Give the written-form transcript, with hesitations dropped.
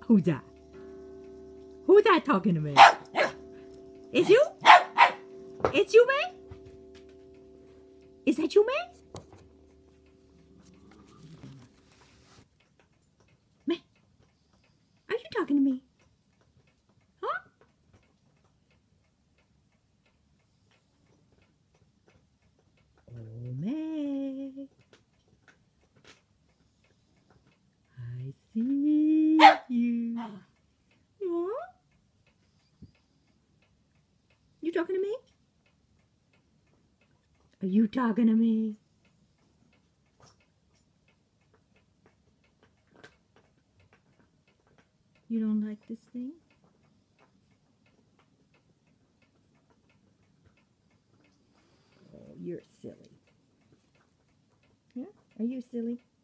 Who's that? Who's that talking to me? It's you? It's you, man? Is that you, man? Man, are you talking to me? Huh? Oh, man. I see you. Huh? You talking to me? Are you talking to me? You don't like this thing? Oh, you're silly. Yeah? Are you silly?